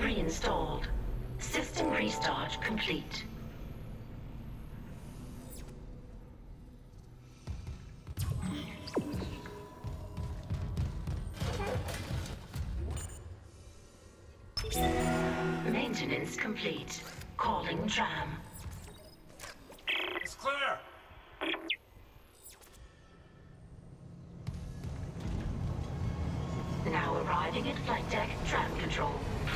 reinstalled. System restart complete. Maintenance complete. Calling tram. It's clear! Now arriving at flight deck tram control.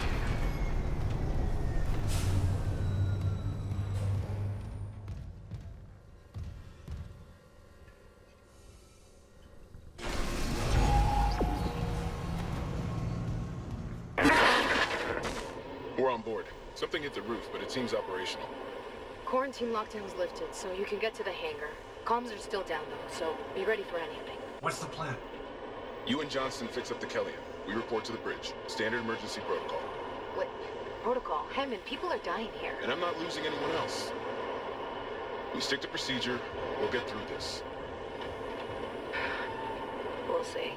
We're on board. Something hit the roof, but it seems operational. Quarantine lockdown's lifted, so you can get to the hangar. Comms are still down though, so be ready for anything. What's the plan? You and Johnston fix up the Kellion. We report to the bridge. Standard emergency protocol. What? Protocol? Hammond, people are dying here. And I'm not losing anyone else. We stick to procedure. We'll get through this. We'll see.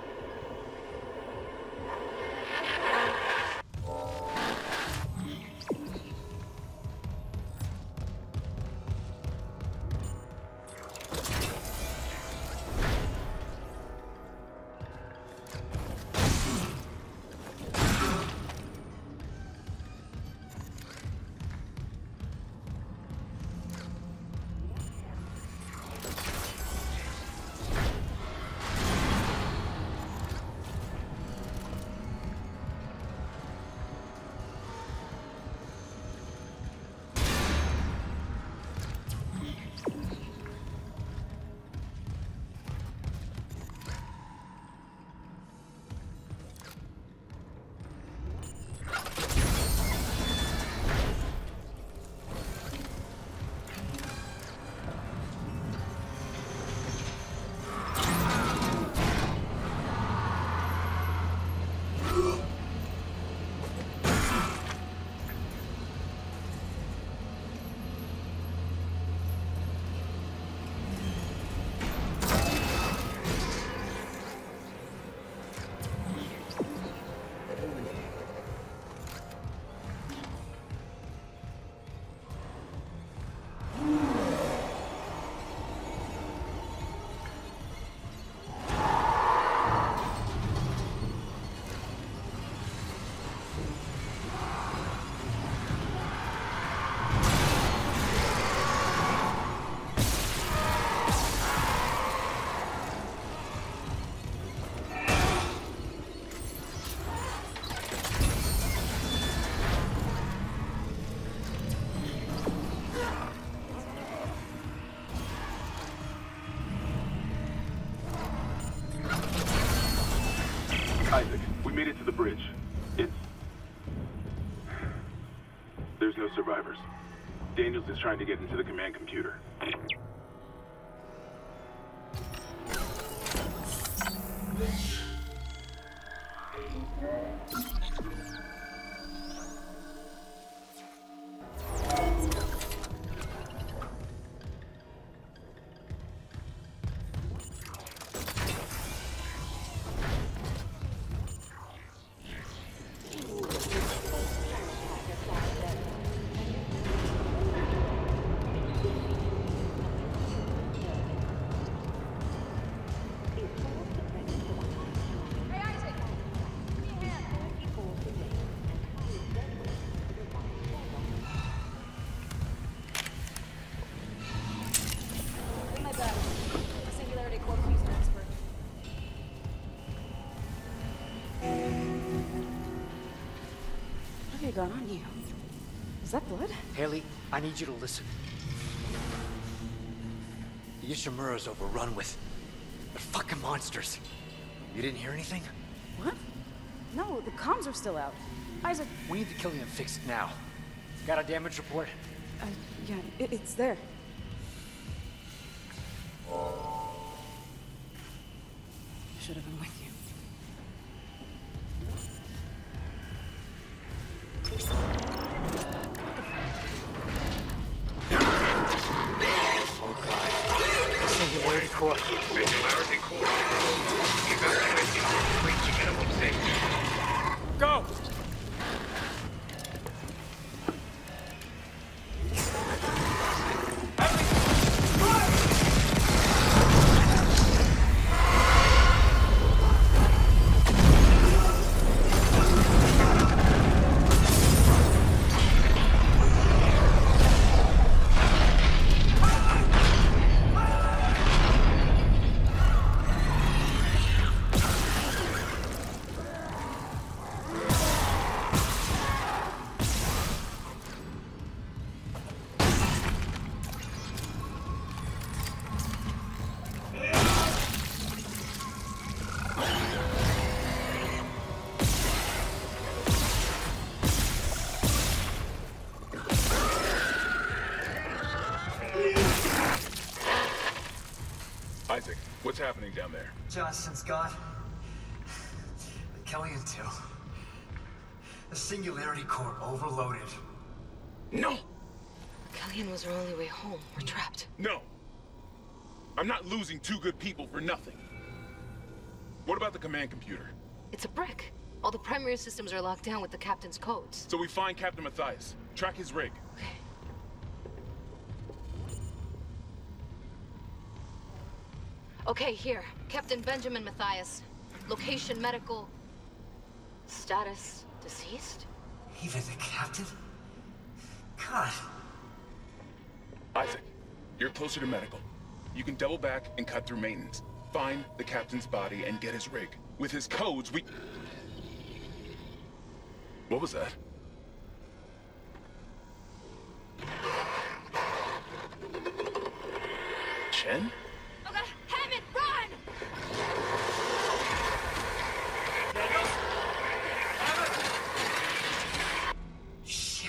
Isaac, we made it to the bridge. There's no survivors. Daniels is trying to get into the command computer. Got on you. Is that blood? Haley, I need you to listen. The Ishimura's overrun with... they're fucking monsters. You didn't hear anything? What? No, the comms are still out. Isaac... We need the Kellion fixed now. Got a damage report? Yeah, it's there. Should have been with you. Singularity core. Singularity core. Evacuate the wait to get them safe. Go! happening down there? Johnson's gone. The Kellion too. The singularity core overloaded. No! Kellion was our only way home. We're trapped. No! I'm not losing two good people for nothing. What about the command computer? It's a brick. All the primary systems are locked down with the captain's codes. So we find Captain Matthias, track his rig. Okay. Okay, here. Captain Benjamin Matthias. Location medical. Status deceased? Even the captain? God. Isaac, you're closer to medical. You can double back and cut through maintenance. Find the captain's body and get his rig. With his codes, we... What was that? Chen? Okay, Hammond, run! Shit.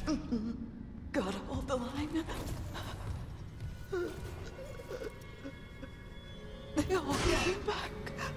Gotta hold the line. They all came back.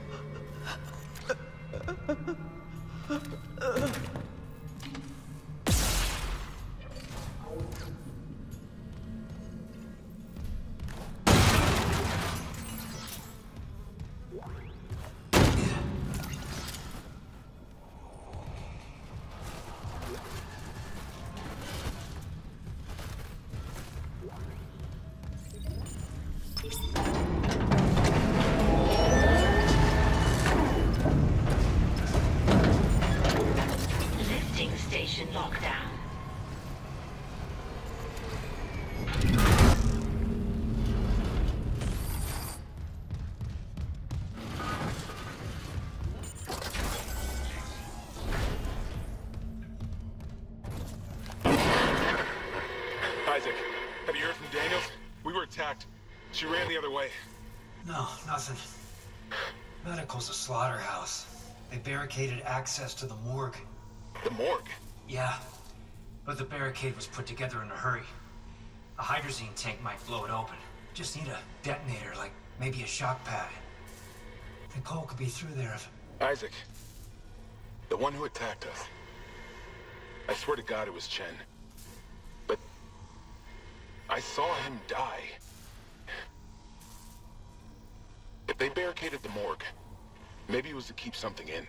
Lifting station lockdown. Isaac, have you heard from Daniels? We were attacked. She ran the other way. No, nothing. Medical's a slaughterhouse. They barricaded access to the morgue. The morgue? Yeah, but the barricade was put together in a hurry. A hydrazine tank might blow it open. Just need a detonator, like maybe a shock pad. Nicole could be through there if... Isaac, the one who attacked us. I swear to God it was Chen. But I saw him die. If they barricaded the morgue, maybe it was to keep something in.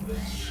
this.